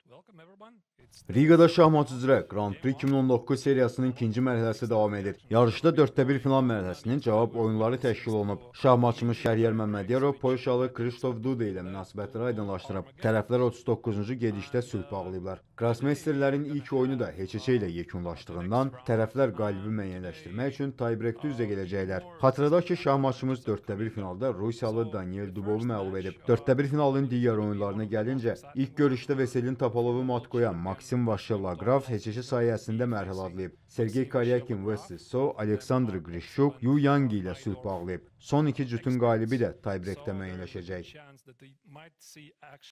Rigada şahmat üzrə Grand Prix 2019 seriyasının ikinci mərhələsi davam edir. Yarışda 4-1 final mərhələsinin cavab oyunları təşkil olunub. Şahmatçımız Şəhriyar Məmmədiyarov Polşalı Krzysztof Duda ilə münasibətləri aydınlaşdırıb. Tərəflər 39-cu gedişdə sülh bağlayıblar. Grossmeisterlərin ilk oyunu da heç-heçə ilə yekunlaşdığından tərəflər qalibi müəyyənləşdirmək üçün tiebreakdə üzə gələcəklər. Xatırladaq ki, şahmatçımız 4-1 finalda Rusiyalı Daniel Dubovu məğlub edib. 4-1 finalın digər oyunlarına gəlincə, ilk görüşdə Veselin Topalovu mat qoyan Maksim Vaşelograf heç-heçə sayəsində mərhələ adlayıb. Sergey Karyakin Vessisov, Aleksandr Grishuk, Yu Yang ilə sülh bağlayıb. Son iki cütün qalibi də tiebreakdə müəyyənləşəcək.